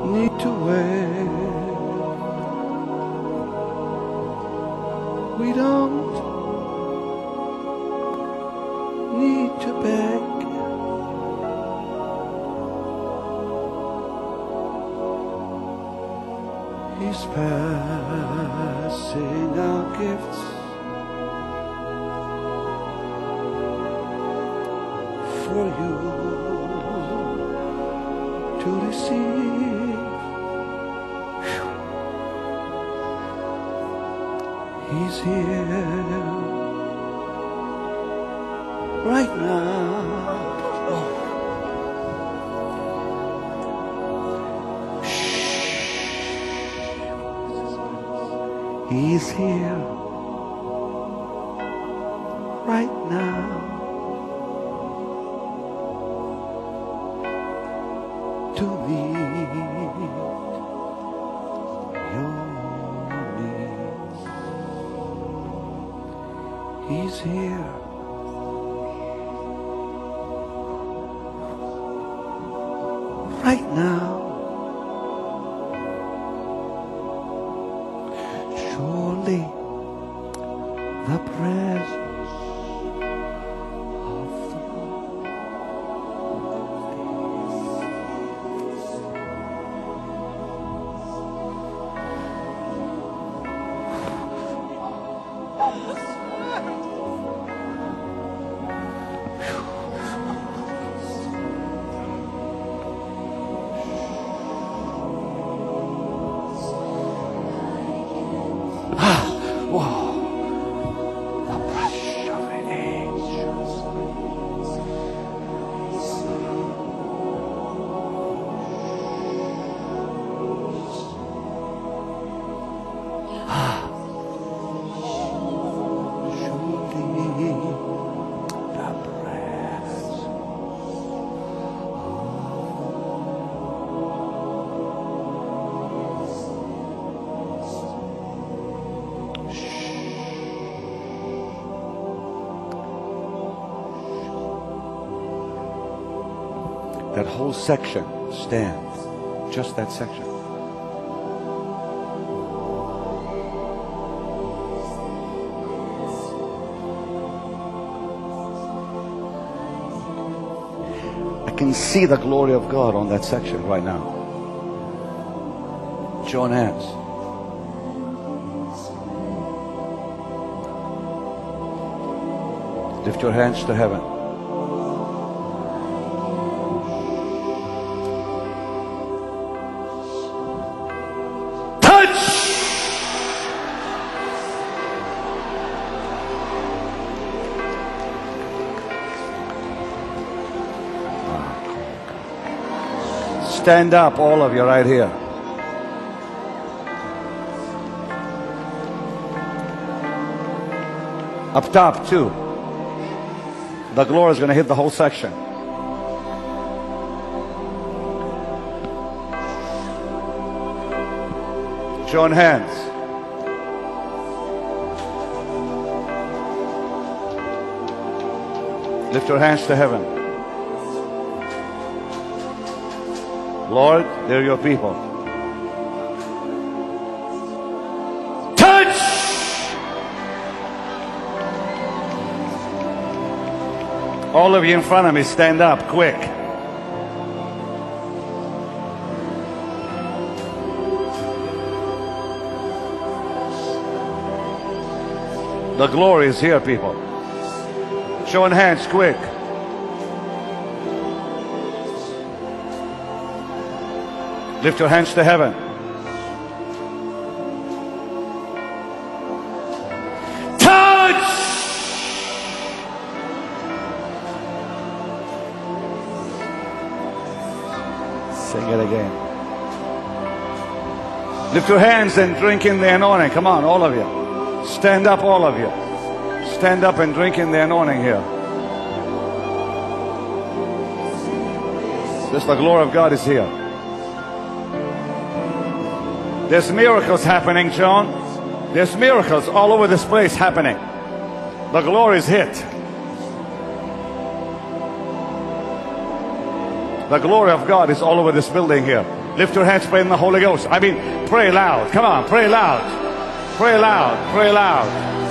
need to wait. We don't need to beg. He's passing out gifts for you to receive. He's here right now. He's here right now. To meet your needs. He's here right now. Surely the presence of the that whole section stands, just that section. I can see the glory of God on that section right now. Join hands. Lift your hands to heaven. Stand up, all of you right here. Up top too. The glory is going to hit the whole section. Join hands. Lift your hands to heaven. Lord, they're your people. Touch! All of you in front of me, stand up, quick. The glory is here, people. Showing hands, quick. Lift your hands to heaven. Touch! Sing it again. Lift your hands and drink in the anointing. Come on, all of you. Stand up, all of you. Stand up and drink in the anointing here. Just the glory of God is here. There's miracles happening, John. There's miracles all over this place happening. The glory is hit. The glory of God is all over this building here. Lift your hands, pray in the Holy Ghost. I mean, pray loud. Come on, pray loud. Pray loud. Pray loud.